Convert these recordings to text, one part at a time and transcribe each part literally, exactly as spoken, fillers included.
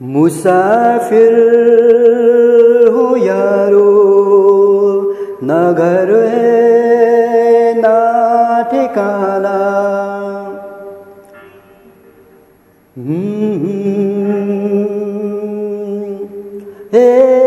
मुसाफिर हूँ यारो, न घर है न ठिकाना। हे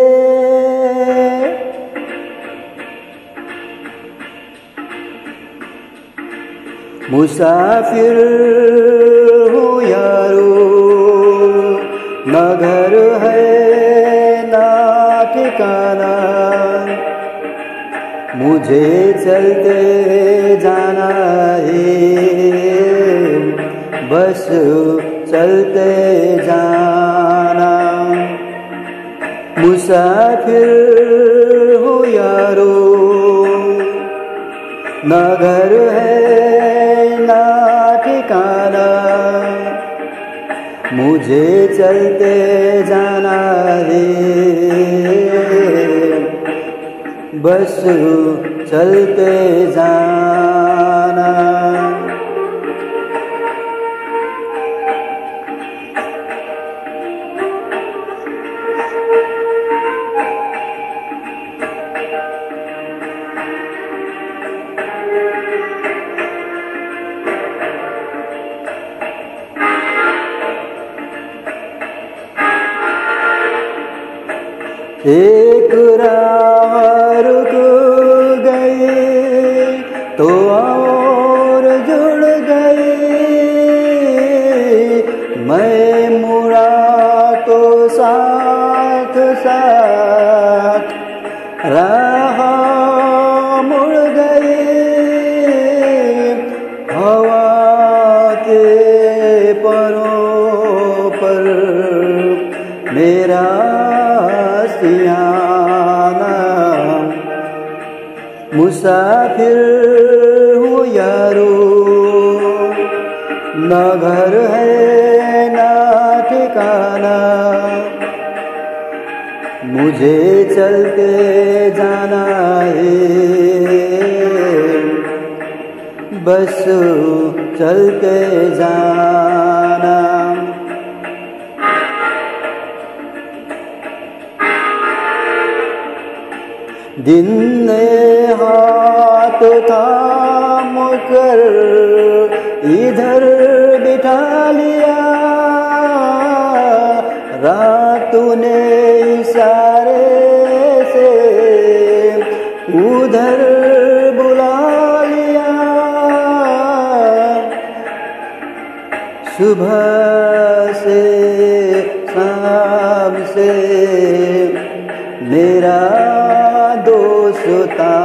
मुसाफिर हूँ यारो, न घर है न ठिकाना। मुझे चलते जाना है, बस चलते जाना। मुसाफिर हूँ यारो, न घर है न ठिकाना। मुझे चलते जाना है, बस चलते जाना। एक राह रुक गई तो और जुड़ गई। मैं मुड़ा तो साथ साथ राह मुड़ गई। हवा के परों पर मेरा मुसाफिर हूँ यारो, न घर है न ठिकाना। मुझे चलते जाना है, बस चलते जाना। दिन ने हाथ थाम कर इधर बिठा लिया। रात ने इशारे से उधर बुला लिया। सुबह से शाम से मेरा दोस्ताना।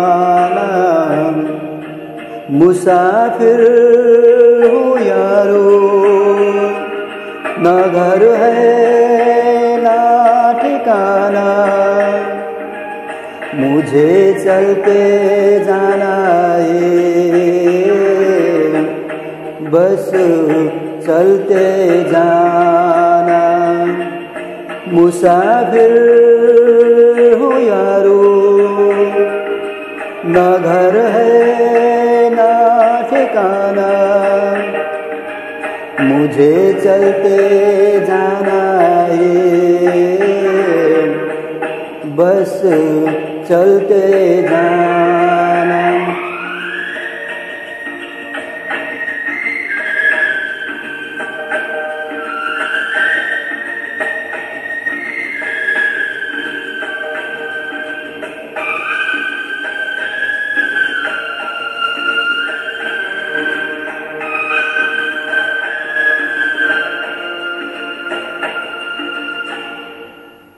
मुसाफिर हूँ यारो, न घर है न ठिकाना। मुझे चलते जाना है, बस चलते जाना। मुसाफिर हूँ यारो, न घर है न ठिकाना। मुझे चलते जाना है, बस चलते जाना।